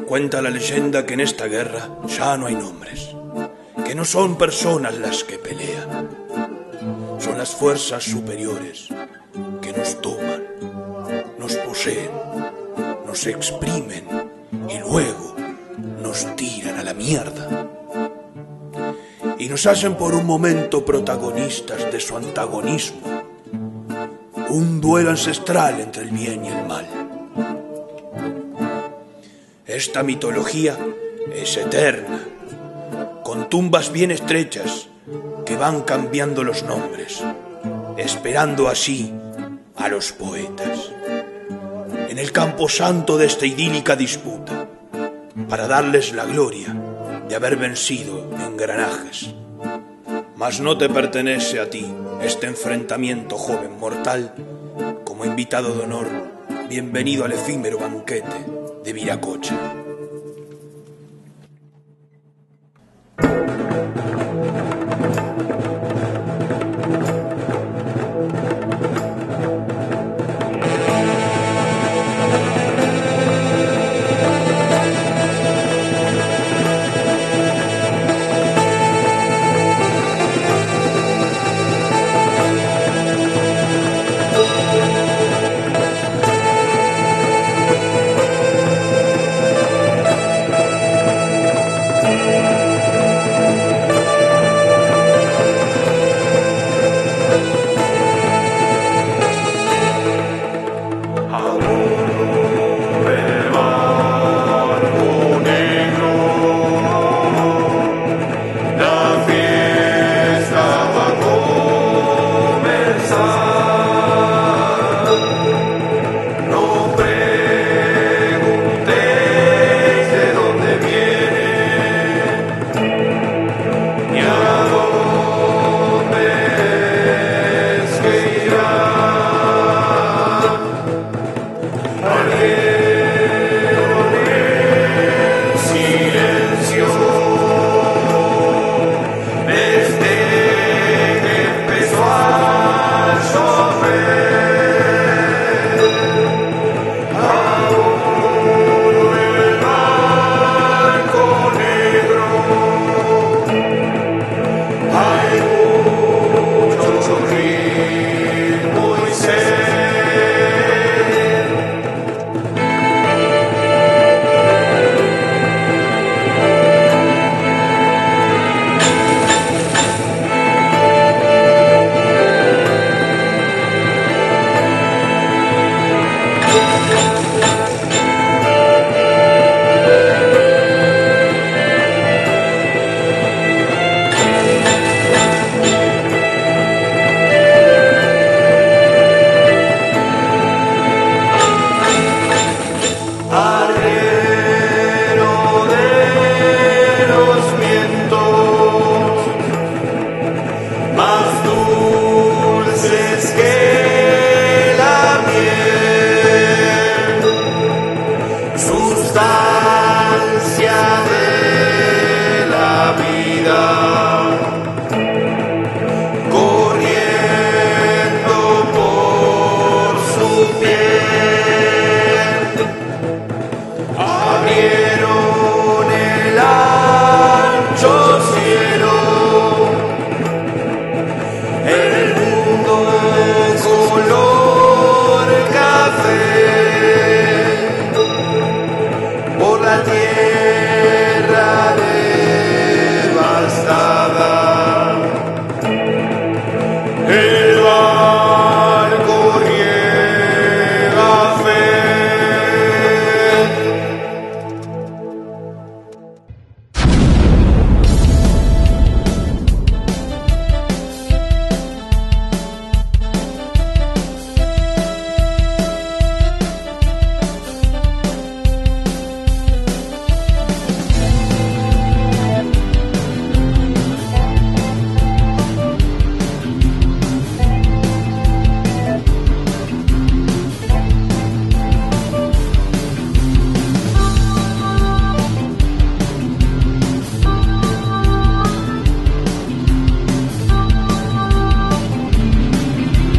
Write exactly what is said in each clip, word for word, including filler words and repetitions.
Cuenta la leyenda que en esta guerra ya no hay nombres, que no son personas las que pelean, son las fuerzas superiores que nos toman, nos poseen, nos exprimen y luego nos tiran a la mierda. Y nos hacen por un momento protagonistas de su antagonismo, un duelo ancestral entre el bien y el mal. Esta mitología es eterna, con tumbas bien estrechas que van cambiando los nombres, esperando así a los poetas, en el camposanto de esta idílica disputa, para darles la gloria de haber vencido engranajes. Mas no te pertenece a ti este enfrentamiento, joven mortal. Como invitado de honor, bienvenido al efímero banquete de Viracocha.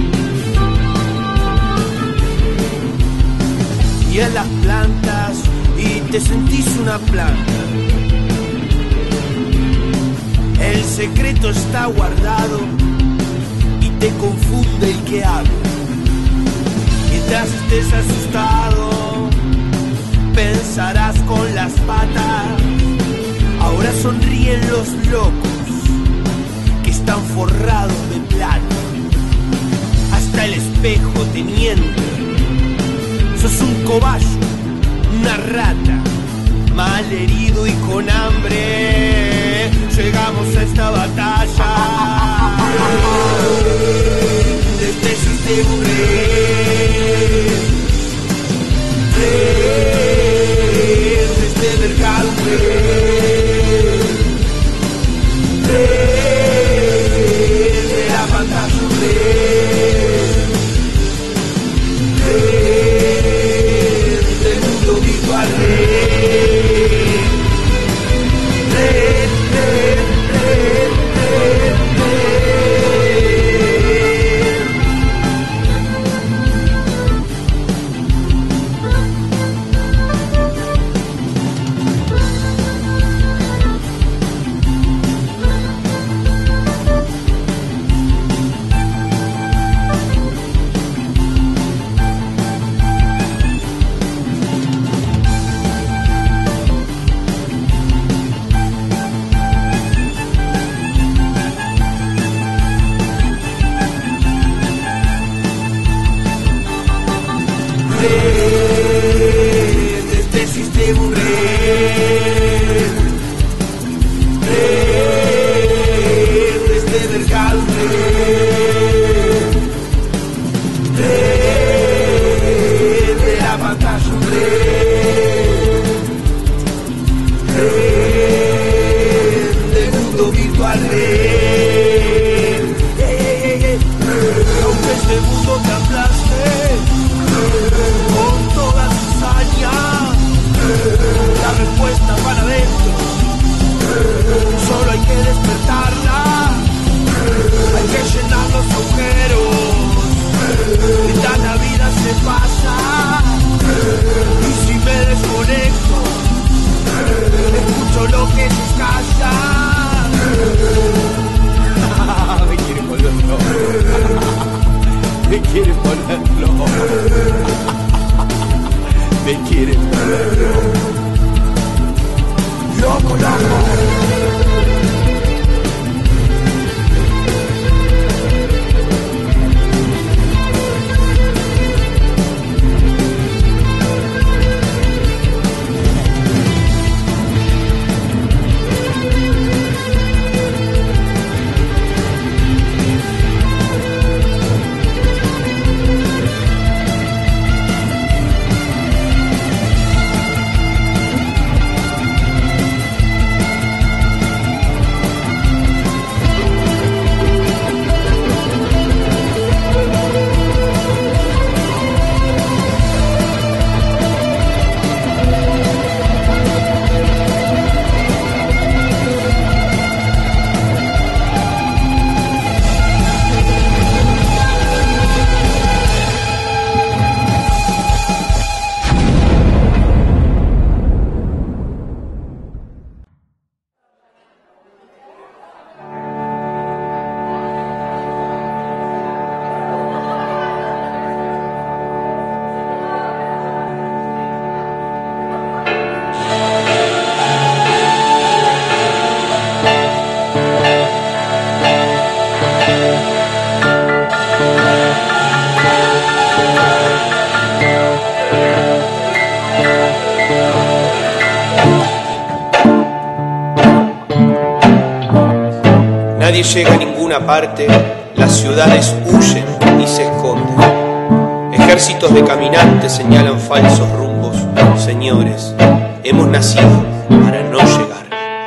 y en las plantas y te sentís una planta. El secreto está guardado y te confunde el que habla. Mientras estés asustado, pensarás con las patas. Ahora sonríen los locos que están forrados de plata. Hasta el espejo te miente. Sos un cobayo, una rata, mal herido y con hambre. Llegamos a esta batalla de este sistema real, de este mercado real, de la pantalla real, del mundo virtual real. De este sistema real, de este mercado real, de la pantalla real, del mundo virtual real. Aunque este mundo te aplaste con toda cizaña, las respuestas van adentro, solo hay que despertarla, hay que llenar los agujeros, mientras la vida se pasa, y si me desconecto, escucho lo que se callan. Me quieren volver loco. Me quieren poner loco. Me quieren poner loco. Loco, loco. Nadie llega a ninguna parte, las ciudades huyen y se esconden. Ejércitos de caminantes señalan falsos rumbos. Señores, hemos nacido para no llegar.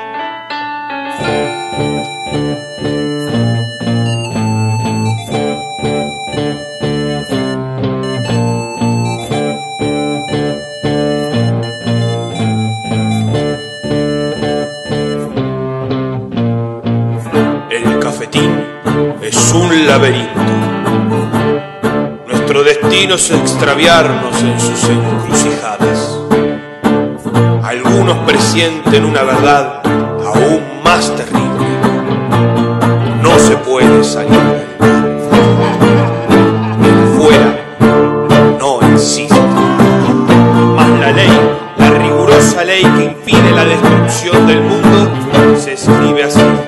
Es un laberinto. Nuestro destino es extraviarnos en sus encrucijadas. algunos presienten una verdad aún más terrible. No se puede salir del mal. Fuera no existe. Mas la ley, la rigurosa ley que impide la destrucción del mundo, se escribe así.